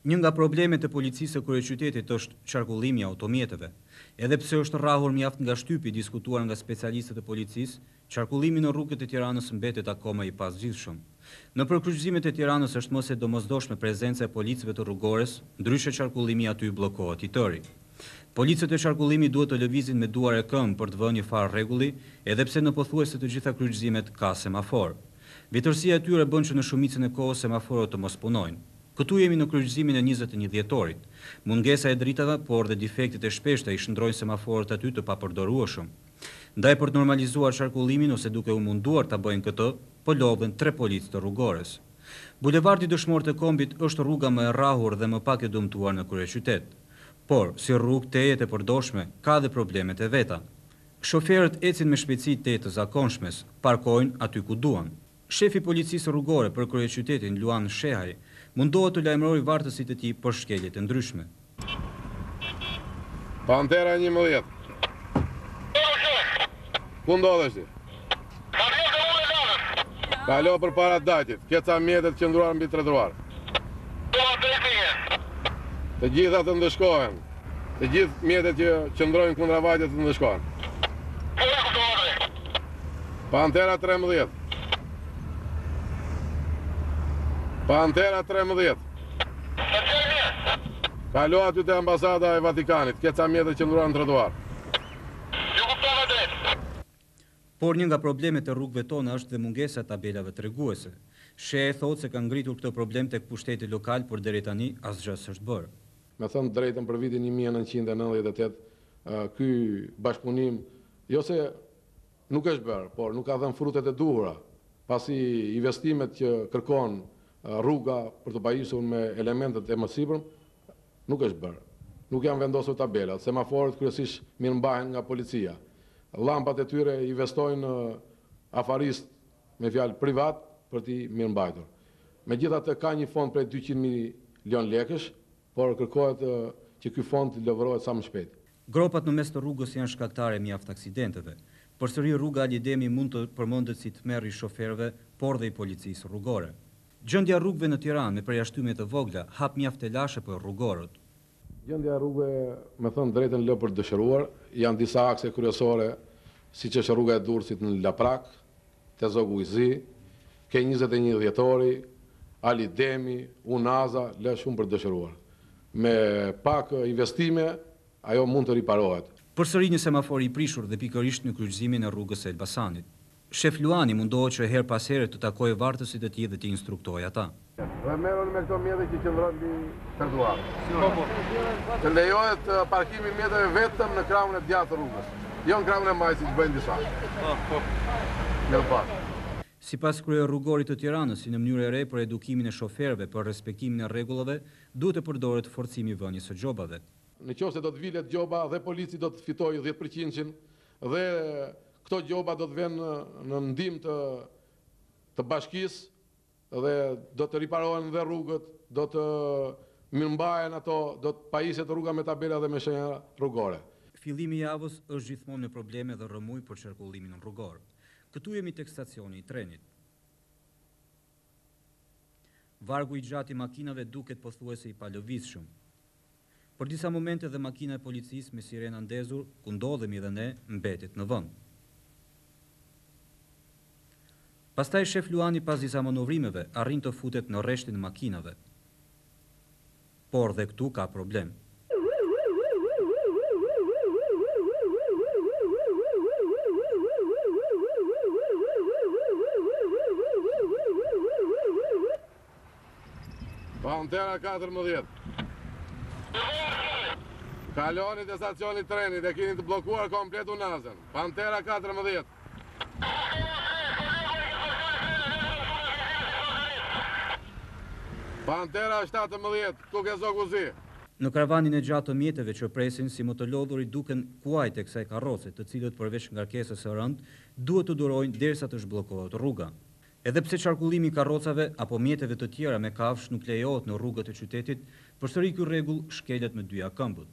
Një nga problemet e policisë së kryeqytetit është qarkullimi i automjeteve. Edhe pse është rrahur mjaft nga shtypi diskutuar nga specialistët e policisë, qarkullimi në rrugët e Tiranës mbetet akoma i pasgjithshëm. Në kryqëzimet e Tiranës është mos e domosdoshme prezenca e policëve të rrugores, ndryshe qarkullimi aty bllokohet i tëri. Policët e qarkullimit duhet të lëvizin me duar e këmbë për të vënë një farë rregulli, edhe pse në pothuajse të gjitha kryqëzimet ka semafor. Vjetërsia e tyre bën që në shumicën e kohës semaforët të mos punojnë. Këtu jemi në kryqëzimin e 21 dhjetorit. Mungesa e dritave, por dhe defektet e shpeshta i shndrojnë semaforët aty të papërdorueshëm. Ndaj për të normalizuar qarkullimin ose duke u munduar ta bëjnë këtë, po lodhen 3 policë të rrugores. Bulevardi Dëshmorët e Kombit është rruga më e rrahur dhe më pak e dëmtuar në kryeqytet. Por, si rrugë tejet e përdoshme, ka dhe problemet e veta. Shoferët ecin me shpejtësi të zakonshmes, parkojnë aty ku duan. Shefi policisë rrugore për kryeqytetin Luan Shehaj mundohet të lajmërojë vartësit e tij për shkeljet e ndryshme. Pantera 11. Ku ndodhesh ti? Kalo për para dajtit, keca mjetet qëndruar mbi trotuar. Të gjitha të ndëshkohen. Të gjithë mjetet që qëndrojnë kundra vajtit të ndëshkohen. Pantera 13. Pantera 13. Kalo aty te ambasada e Vatikanit, keca mjetet qëndruar në trotuar. Por një nga problemet e rrugëve tona është dhe mungesa e tabelave treguese. Shehe thotë se ka ngritur këtë problem tek pushteti lokal, por deri tani asgjë s'është bërë. Me thënë drejtën për vitin 1998, ky bashkëpunim, jo se nuk është bërë, por nuk ka dhënë frutet e duhura, pasi investimet që kërkon rruga për të pajisur me elementet e mësipërm, nuk është bërë. Nuk janë vendosur tabelat, semaforët kryesisht mirëmbahen nga policia. Llampat e tyre investojnë afarist me fjalë privat për t'i mirëmbajtur. Megjithatë ka një fond prej 200 milion lekësh, por kërkohet që ky fond të lëvërohet sa më shpejt. Gropat në mes të rrugës janë shkaktare mjaft aksidenteve. Përsëri rruga Ali Demi mund të përmendet si tmerr i shoferëve, por dhe i policisë rrugore. Gjendja e rrugëve në Tiranë me përjashtyme të vogla hap mjaft të lashe për rrugorët. Gjendja e rrugëve, me thënë drejtën, lë për dëshiruar, janë disa akse kryesore, siç është rruga e Durrësit në Laprak, te Zogu i Zi, ke 21 dhjetori, Ali Demi, Unaza, lë shumë për dëshiruar. Me pak investime, ajo mund të riparohet. Përsëri një semafor i prishur dhe pikërisht në kryqëzimin e rrugës së Elbasanit. Shef Luani mundohet që her pas here të takojë vartësit e tij dhe të instruktojë ata. Dhe merren me këto mjete që qëndrojnë mbi trotuar. Të lejohet parkimi i mjeteve vetëm në krahun e djathtë të rrugës, jo në krahun e majtë siç bëjnë disa. Sipas krye-rrugorit të Tiranës, si në mënyrë e re për edukimin e shoferëve për respektimin e rregullave, duhet të përdoret forcimi i vënies së gjobave. Në qoftë se do të vilet gjoba dhe polici do të fitojë 10% dhe këto gjoba do të vënë në ndihmë të bashkisë dhe do të riparohen dhe rrugët, do të mirëmbahen ato, do të pajiset rruga me tabela dhe me shenja rrugore. Fillimi i javës është gjithmonë me probleme dhe rrëmuj për qarkullimin rrugor. Këtu jemi tek stacioni i trenit. Vargu i gjatë i makinave duket pothuajse i palëvizshëm. Për disa momente dhe makina e policisë me sirena ndezur, ku ndodhemi dhe ne, mbetet në vend. Pastaj shef Luani pas disa manovrimeve arrin të futet në rreshtin e makinave. Por dhe këtu ka problem. Pantera 14. Kaloni te stacioni i trenit e keni të bllokuar komplet Unazën. Pantera 14. Pantera 17, ku ke Zogu Zi? Në karavanin e gjatë të mjeteve që presin si më të lodhurit duken kuajt e kësaj karroce, të cilët përveç ngarkesës së rënd, duhet të durojnë derisa të zhbllokohet rruga. Edhe pse qarkullimi i karrocave apo mjeteve të tjera me kafsh nuk lejohet në rrugët e qytetit, përsëri ky rregull shkelet me dyja këmbët.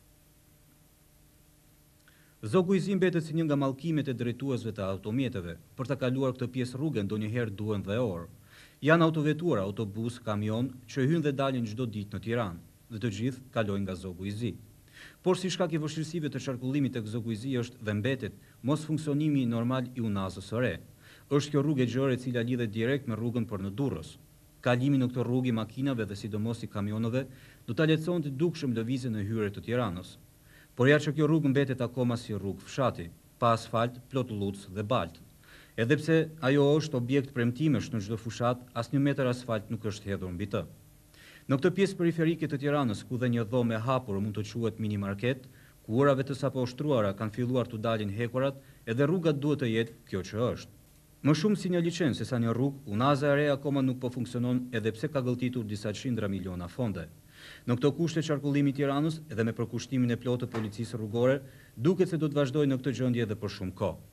Zogu i Zi mbetet si një nga mallkimet e drejtuesve të automjeteve. Për ta kaluar këtë pjesë rruge ndonjëherë duhen dhe orë. Janë autovetura, autobus, kamion që hynë dhe dalin çdo ditë në Tiranë dhe të gjithë kalojnë nga zogu i zi. Por si shkak i vështirësive të qarkullimit tek zogu i zi është dhe mbetet mos funksionimi normal i unazës së re. Është kjo rrugë e gjerë e cila lidhet direkt me rrugën për në Durrës. Kalimi në këtë rrugë i makinave dhe sidomos i kamionëve do ta lehtësonte të dukshëm lëvizjen në hyrje të Tiranës. Por ja që kjo rrugë mbetet akoma si rrugë fshati, pa asfalt, plot lluc dhe baltë. Edhe pse ajo është objekt premtimesh në çdo fushat, asnjë metër asfalt nuk është hedhur mbi të. Në këtë pjesë periferike të Tiranës, ku dhe një dhomë e hapur mund të quhet mini market, ku orave të saposhtruara kanë filluar të dalin hekurat, edhe rruga duhet të jetë kjo që është. Më shumë si një liçen se sa një rrugë, unaza e re akoma nuk po funksionon edhe pse ka gëlltitur disa qindra miliona fonde. Në këto kushte qarkullimi i Tiranës, edhe me përkushtimin e plotë të policisë rrugore, duket se do të vazhdojë në këtë gjendje edhe për shumë kohë.